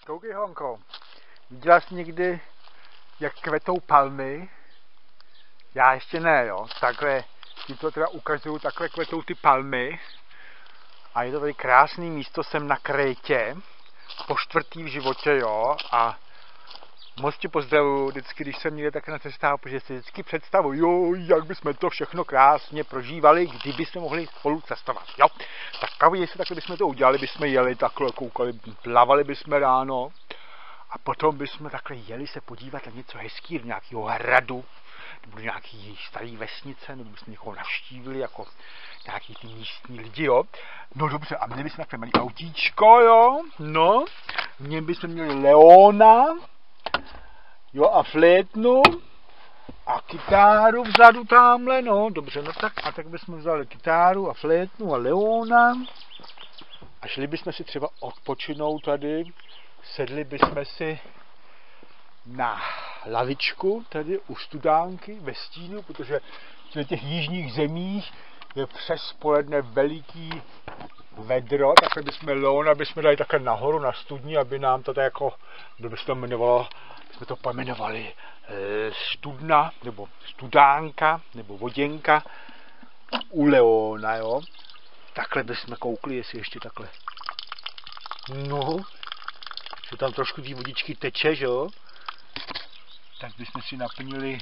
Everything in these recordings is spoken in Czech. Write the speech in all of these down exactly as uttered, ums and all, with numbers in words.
Koukej, Honko, viděla jsi někdy, jak kvetou palmy? Já ještě ne, jo. Takhle, ti to teda ukazuju, takhle kvetou ty palmy. A je to tady krásný místo, jsem na Krétě, po čtvrtý v životě, jo. A moc tě pozdravuju vždycky, když jsem někde tak na cestách, protože si vždycky představuju, jak bychom to všechno krásně prožívali, kdyby jsme mohli spolu cestovat, jo. Tak pravdě, jestli takhle bychom to udělali, bychom jeli takhle, koukali, plavali bychom ráno a potom bychom takhle jeli se podívat na něco hezkého, do nějakého hradu, nebo do nějaký staré vesnice, nebo bychom někoho navštívili, jako nějaký ty místní lidi, jo. No dobře, a měli bychom takhle malý autíčko, jo, no, v něm bychom měli Leona, jo, a flétnu a kytáru vzadu tamhle, no, dobře, no tak, a tak bychom vzali kytáru a flétnu a Leona a šli bychom si třeba odpočinout tady, sedli bychom si na lavičku tady u studánky ve stínu, protože v těch jižních zemích je přes poledne veliký vedro, takhle bychom Leona bychom dali takhle nahoru na studni, aby nám to tak jako, kdo by se to jmenovalo, jsme to pojmenovali e, studna, nebo studánka, nebo voděnka u Leona, jo. Takhle bychom koukli, jestli ještě takhle. No, že tam trošku té vodičky teče, že jo. Tak bychom si naplnili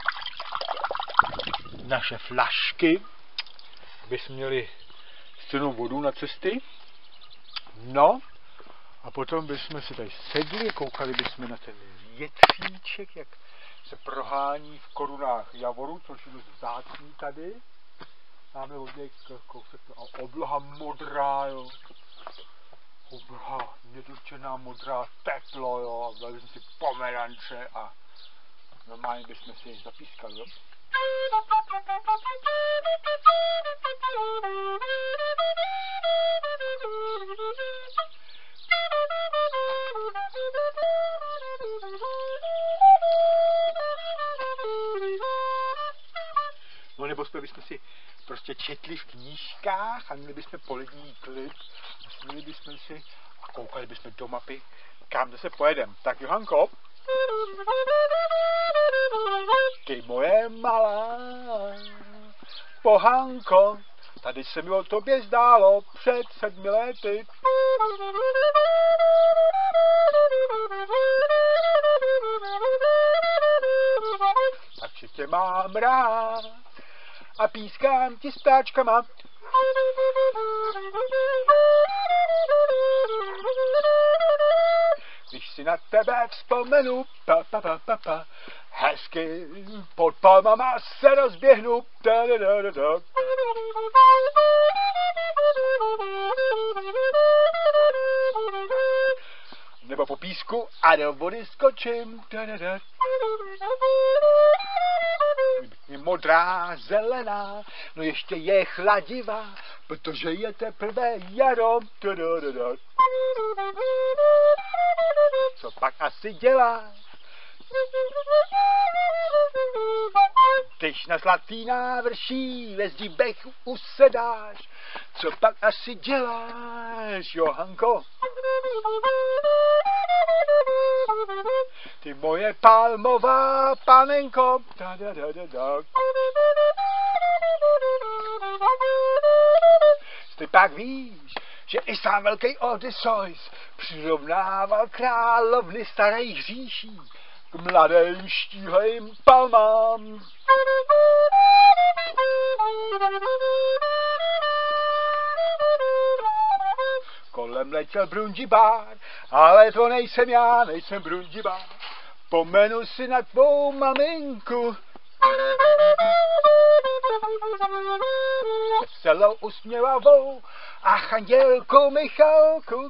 naše flašky, bychom měli stejnou vodu na cesty. No, a potom bychom si tady sedli, koukali bychom na ten větříček, jak se prohání v korunách javoru, což je dost vzácný tady. Máme hodně kousek a obloha modrá, jo. Obloha nedotčená modrá, teplo, jo. A dali jsme si pomeranče a normálně bychom si zapískali, jo. No nebo jsme bychom si prostě četli v knížkách a měli bychom polední klid a směli bychom si a koukali bychom do mapy, kam zase pojedem. Tak Johanko, ty moje malá pohanko, tady se mi o tobě zdálo před sedmi lety. Takže tě mám rád a pískám ti s ptáčkama. Když si na tebe vzpomenu, pa, pa, pa, pa, pa, hezky pod palmama se rozběhnu. Da, da, da, da, da. Nebo po písku a do vody skočím. Da, da, da. Je modrá, zelená, no ještě je chladivá, protože je teprve jaro. Da, da, da, da. Co pak asi děláš? Když na zlatý návrší ve zdíbech usedáš, co pak asi děláš, Johanko? Ty moje palmová panenko. Da, da, da, da, da. Ty pak víš, že i sám velký Odysseus přirovnával královny starých říší k mladým štíhlým palmám. Kolem letěl brundibár, ale to nejsem já, nejsem brundibár. Pomenu si na tvou maminku. Veselou usměvavou a chandělku Michalku.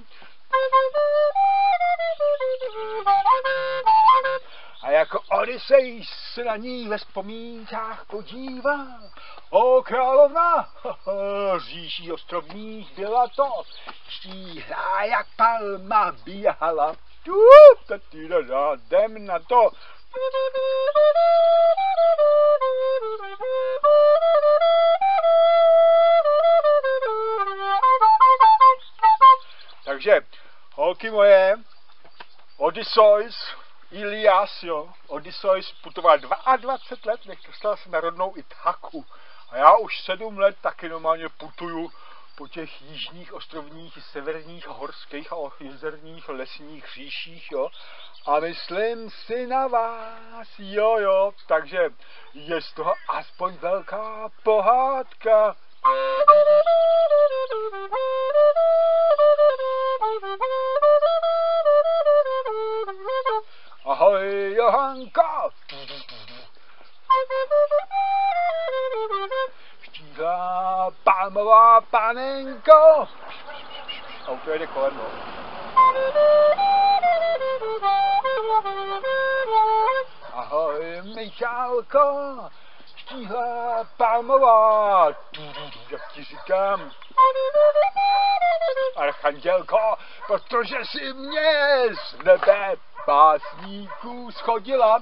A jako Odysseus se na ní ve vzpomínkách podíval. O královna, říší ostrovních byla to, štíhlá jak palma bíhala. Jdem na to. Takže, holky moje, Odysseus, Ilias, jo, Odysseus putoval dvacet dva let, než dostal se na rodnou Ithaku. A já už sedm let taky normálně putuju po těch jižních ostrovních, severních, horských a jezerních, lesních říších, jo. A myslím si na vás, jo, jo, takže je z toho aspoň velká pohádka. Ahoj, Johanka! Štíhlá palmová panenko! Auto jede kolem, no. Ahoj, Michálko! Štíhlá palmová! Jak ti říkám? Archandělko, protože si mě z nebe básníků schodila.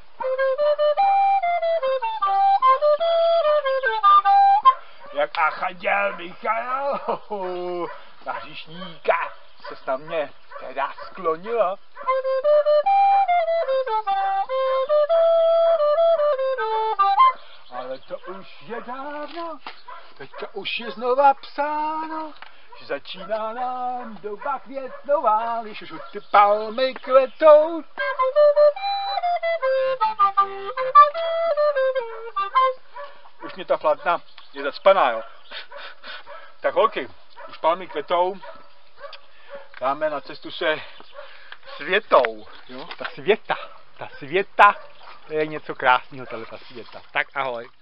Jak archanděl Michael na hříšníka se na mě teda sklonila. Ale to už je dávno, teďka už je znova psáno, že začíná nám doba květnová, když už ty palmy kvetou. Už mě ta flatna je zacpaná, jo. Tak holky, už palmy kvetou, dáme na cestu se světou, jo. Ta světa, ta světa, to je něco krásného, tato světa. Tak ahoj.